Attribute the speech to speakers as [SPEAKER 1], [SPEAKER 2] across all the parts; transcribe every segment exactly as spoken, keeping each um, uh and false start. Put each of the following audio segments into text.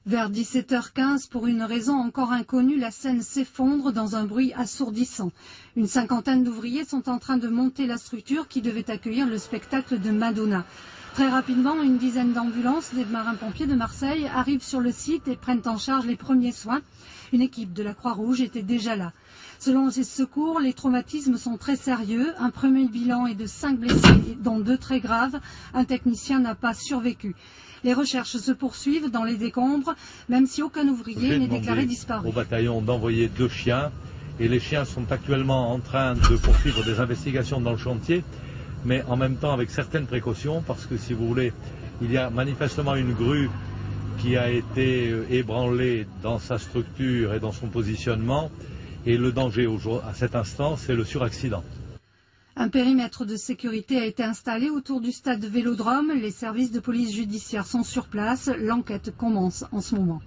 [SPEAKER 1] Vers dix-sept heures quinze, pour une raison encore inconnue, la scène s'effondre dans un bruit assourdissant. Une cinquantaine d'ouvriers sont en train de monter la structure qui devait accueillir le spectacle de Madonna. Très rapidement, une dizaine d'ambulances des marins-pompiers de Marseille arrivent sur le site et prennent en charge les premiers soins. Une équipe de la Croix-Rouge était déjà là. Selon ces secours, les traumatismes sont très sérieux. Un premier bilan est de cinq blessés, dont deux très graves. Un technicien n'a pas survécu. Les recherches se poursuivent dans les décombres, même si aucun ouvrier n'est déclaré disparu.
[SPEAKER 2] Au bataillon d'envoyer deux chiens, et les chiens sont actuellement en train de poursuivre des investigations dans le chantier, mais en même temps avec certaines précautions, parce que si vous voulez, il y a manifestement une grue qui a été ébranlée dans sa structure et dans son positionnement, et le danger à cet instant, c'est le suraccident.
[SPEAKER 1] Un périmètre de sécurité a été installé autour du stade Vélodrome. Les services de police judiciaire sont sur place. L'enquête commence en ce moment.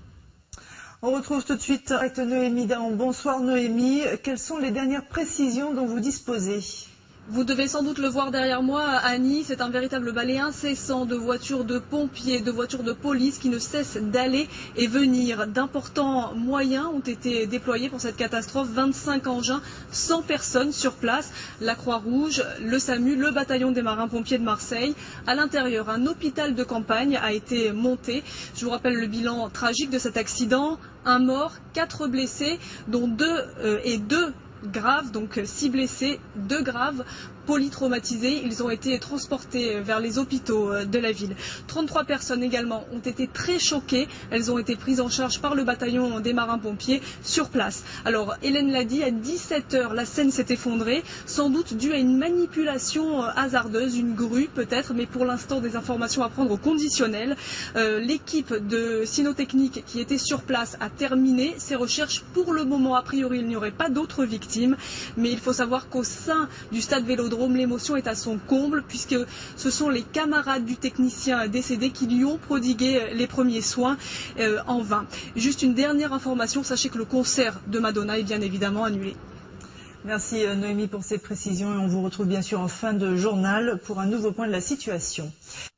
[SPEAKER 3] On retrouve tout de suite avec Noémie Dahan. Bonsoir Noémie. Quelles sont les dernières précisions dont vous disposez ?
[SPEAKER 4] Vous devez sans doute le voir derrière moi, Annie, c'est un véritable balai incessant de voitures de pompiers, de voitures de police qui ne cessent d'aller et venir. D'importants moyens ont été déployés pour cette catastrophe, vingt-cinq engins, cent personnes sur place, la Croix-Rouge, le SAMU, le bataillon des marins-pompiers de Marseille. À l'intérieur, un hôpital de campagne a été monté. Je vous rappelle le bilan tragique de cet accident, un mort, quatre blessés, dont deux euh, et deux graves, donc six blessés, deux graves, polytraumatisés. Ils ont été transportés vers les hôpitaux de la ville. trente-trois personnes également ont été très choquées. Elles ont été prises en charge par le bataillon des marins-pompiers sur place. Alors, Hélène l'a dit, à dix-sept heures, la scène s'est effondrée, sans doute due à une manipulation hasardeuse, une grue peut-être, mais pour l'instant, des informations à prendre au conditionnel. Euh, L'équipe de cynotechnique qui était sur place a terminé ses recherches. Pour le moment, a priori, il n'y aurait pas d'autres victimes, mais il faut savoir qu'au sein du stade Vélodrome, l'émotion est à son comble puisque ce sont les camarades du technicien décédé qui lui ont prodigué les premiers soins euh, en vain. Juste une dernière information, sachez que le concert de Madonna est bien évidemment annulé.
[SPEAKER 3] Merci Noémie pour ces précisions et on vous retrouve bien sûr en fin de journal pour un nouveau point de la situation.